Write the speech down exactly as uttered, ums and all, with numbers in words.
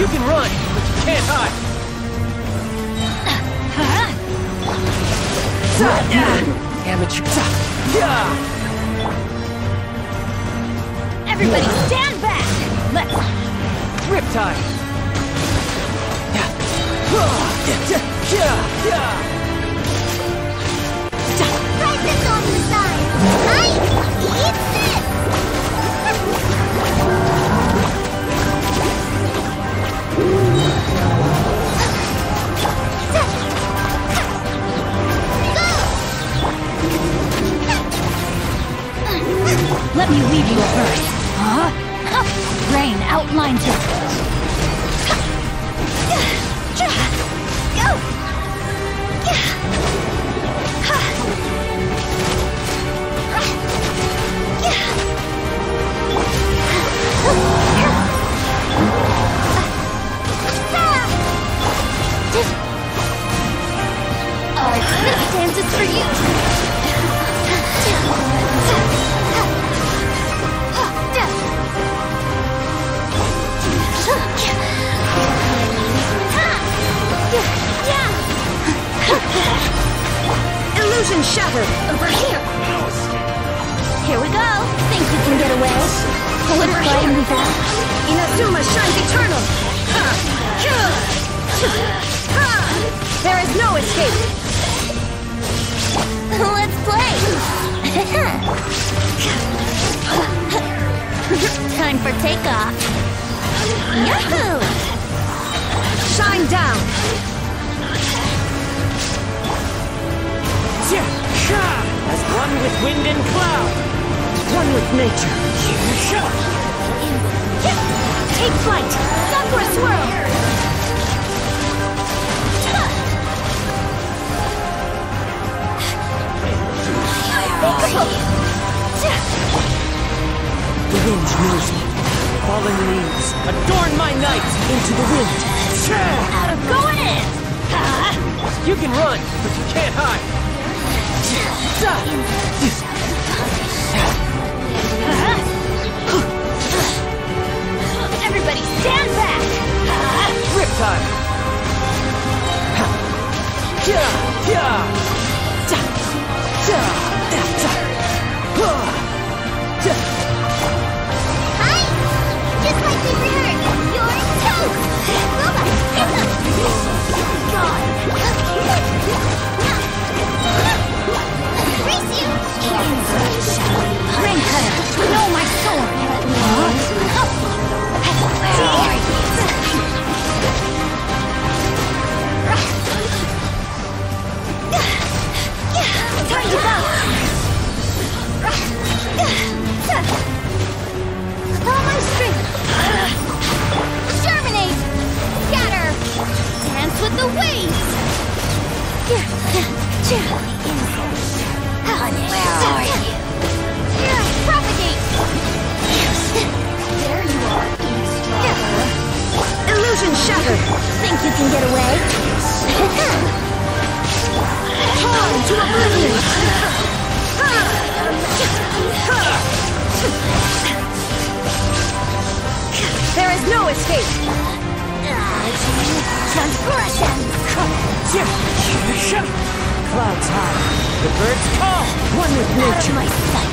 You can run, but you can't hide. Amateur. Everybody stand back! Let's... Riptide. Try this on the side! Right? It's this! Let me lead you first. Huh? Rain outlines it. Go! Our this dance is for you. Illusion shattered! Over here! Here we go! Think you can get away? Would find me back? Inazuma shines eternal! Ha! Ha! There is no escape! Let's play! Time for takeoff! Yahoo! Shine down! As one with wind and cloud, one with nature. Take flight! Sakura swirl! The wind knows me. Fallen leaves adorn my night into the wind. Out of going in! You can run, but you can't hide. Everybody stand back! Riptide! Hi! Just like we heard, you're toast! Robot, get up! God! Race you! Rain cutter, know my sword! Time to go! All my strength! Germinate! Scatter! Dance with the waves! Where are you? Propagate! There you are, eavesdropper. Illusion shattered! Think you can get away? On to oblivion! There is no escape! Transgression! Clouds high, the birds call, one with nature. My sight!